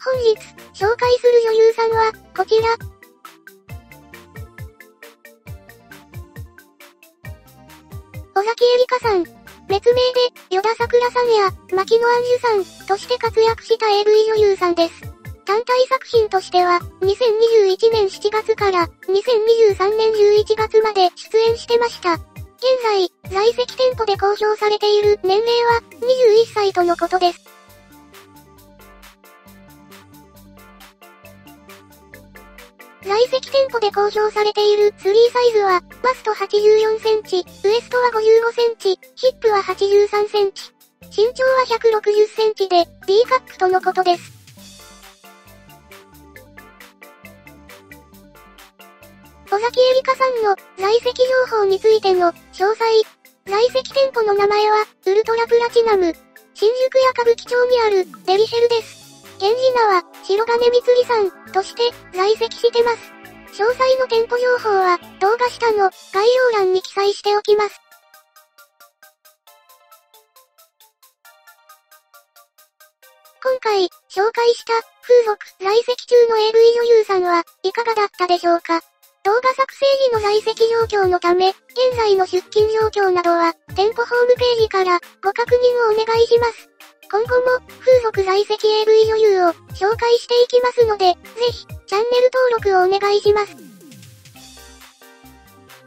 本日、紹介する女優さんは、こちら。尾崎絵里香さん。別名で、与田さくらさんや、牧野杏樹さん、として活躍した AV 女優さんです。単体作品としては、2021年7月から、2023年11月まで出演してました。現在、在籍店舗で公表されている年齢は、21歳とのことです。在籍店舗で公表されている3サイズは、バスト84センチ、ウエストは55センチ、ヒップは83センチ。身長は160センチで、B カップとのことです。尾崎絵里香さんの在籍情報についての詳細。在籍店舗の名前は、ウルトラプラチナム。新宿や歌舞伎町にある、デリヘルです。現時名は、白金みつりさん、として、在籍してます。詳細の店舗情報は、動画下の概要欄に記載しておきます。今回、紹介した、風俗、在籍中の AV 女優さんは、いかがだったでしょうか。動画作成時の在籍状況のため、現在の出勤状況などは、店舗ホームページから、ご確認をお願いします。今後も、風俗在籍 AV 女優を紹介していきますので、ぜひ、チャンネル登録をお願いします。